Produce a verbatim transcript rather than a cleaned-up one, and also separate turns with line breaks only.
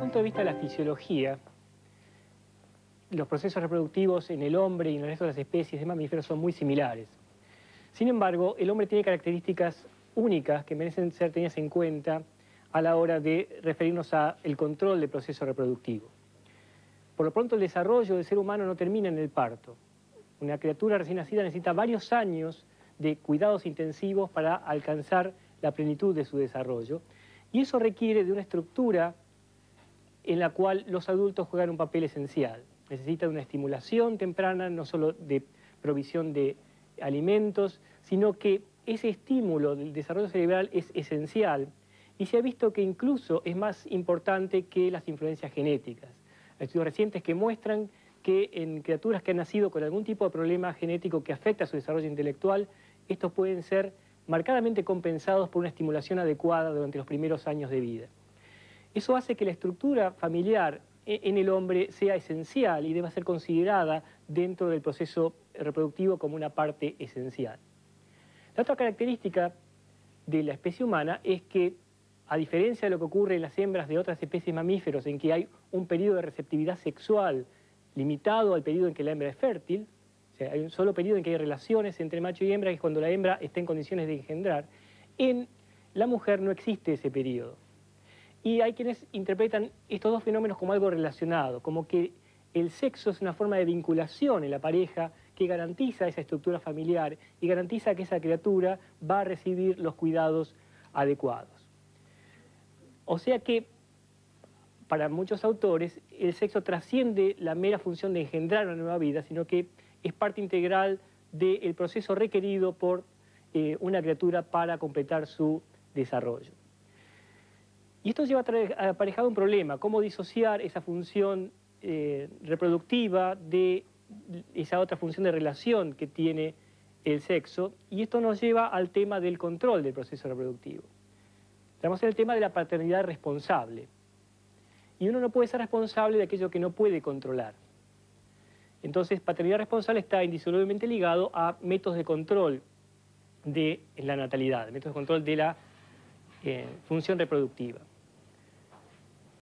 punto de vista de la fisiología, los procesos reproductivos en el hombre y en el resto de las especies de mamíferos son muy similares. Sin embargo, el hombre tiene características únicas que merecen ser tenidas en cuenta a la hora de referirnos al control del proceso reproductivo. Por lo pronto, el desarrollo del ser humano no termina en el parto. Una criatura recién nacida necesita varios años de cuidados intensivos para alcanzar la plenitud de su desarrollo, y eso requiere de una estructura en la cual los adultos juegan un papel esencial. Necesita una estimulación temprana, no solo de provisión de alimentos, sino que ese estímulo del desarrollo cerebral es esencial, y se ha visto que incluso es más importante que las influencias genéticas. Hay estudios recientes que muestran que en criaturas que han nacido con algún tipo de problema genético que afecta a su desarrollo intelectual, estos pueden ser marcadamente compensados por una estimulación adecuada durante los primeros años de vida. Eso hace que la estructura familiar en el hombre sea esencial y deba ser considerada dentro del proceso reproductivo como una parte esencial. La otra característica de la especie humana es que, a diferencia de lo que ocurre en las hembras de otras especies mamíferos, en que hay un periodo de receptividad sexual limitado al periodo en que la hembra es fértil, o sea, hay un solo periodo en que hay relaciones entre macho y hembra, que es cuando la hembra está en condiciones de engendrar, en la mujer no existe ese periodo. Y hay quienes interpretan estos dos fenómenos como algo relacionado, como que el sexo es una forma de vinculación en la pareja que garantiza esa estructura familiar y garantiza que esa criatura va a recibir los cuidados adecuados. O sea que, para muchos autores, el sexo trasciende la mera función de engendrar una nueva vida, sino que es parte integral del proceso requerido por eh, una criatura para completar su desarrollo. Y esto lleva aparejado un problema: cómo disociar esa función eh, reproductiva de esa otra función de relación que tiene el sexo, y esto nos lleva al tema del control del proceso reproductivo. Estamos en el tema de la paternidad responsable. Y uno no puede ser responsable de aquello que no puede controlar. Entonces, paternidad responsable está indisolublemente ligado a métodos de control de la natalidad, métodos de control de la eh, función reproductiva.